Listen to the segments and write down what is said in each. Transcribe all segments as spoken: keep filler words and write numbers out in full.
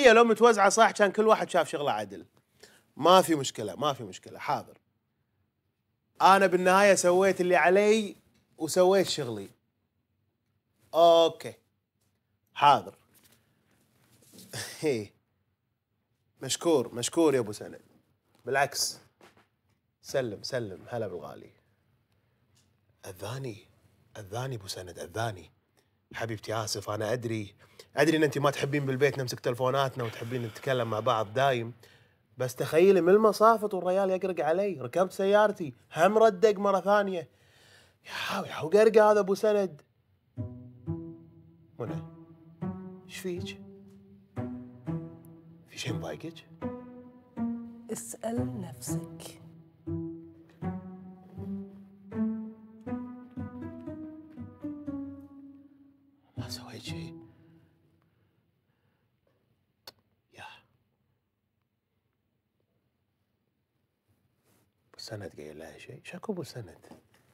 المسؤوليه لو متوزعه صح كان كل واحد شاف شغله عدل. ما في مشكله ما في مشكله، حاضر. انا بالنهايه سويت اللي علي وسويت شغلي. اوكي حاضر. مشكور مشكور يا ابو سند، بالعكس. سلم سلم، هلا بالغالي. اذاني اذاني ابو سند، اذاني. حبيبتي اسف، انا ادري ادري ان انت ما تحبين بالبيت نمسك تلفوناتنا وتحبين نتكلم مع بعض دايم، بس تخيلي من المصافط والريال يقرق علي، ركبت سيارتي هم ردق مره ثانيه. يا يا وقرقه هذا ابو سند. منى ايش فيك؟ في شيء مضايقك؟ اسأل نفسك. ما سويت شيء. يا ابو سند قايل لها شيء؟ شكو ابو سند؟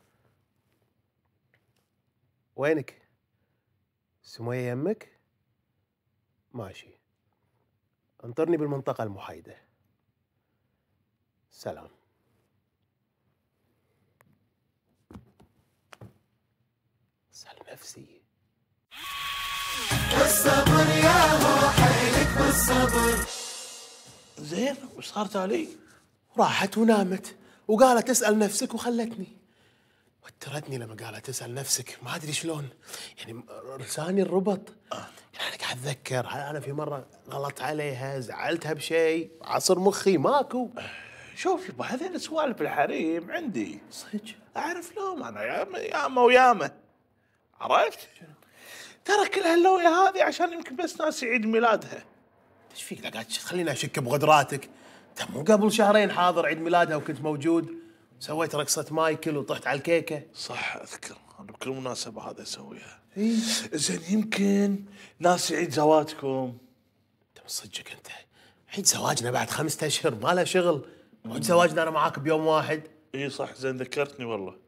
وينك؟ سمية يمك؟ ماشي، انطرني بالمنطقة المحايدة. سلام. اسأل نفسي. بالصبر يا هو حيلك بالصبر. زين وش صار تالي؟ راحت ونامت وقالت اسأل نفسك وخلتني. وترتني لما قالت اسأل نفسك، ما ادري شلون يعني لساني الربط. يعني قاعد اتذكر هل انا في مره غلطت عليها، زعلتها بشيء، عصر مخي ماكو. شوف يبا هذين سوالف الحريم عندي صدق اعرف لهم انا ياما ياما وياما، عرفت؟ ترى كل هاللوية هذه عشان يمكن بس ناس يعيد ميلادها. ايش فيك؟ لا قاعد تخليني اشك بغدراتك. انت مو قبل شهرين حاضر عيد ميلادها وكنت موجود، سويت رقصة مايكل وطحت على الكيكة. صح اذكر، انا بكل مناسبة هذا اسويها. اي زين يمكن ناس يعيد زواجكم. انت من صدقك انت عيد زواجنا بعد خمسة اشهر ما له شغل، عيد زواجنا انا معاك بيوم واحد. اي صح، زين ذكرتني والله.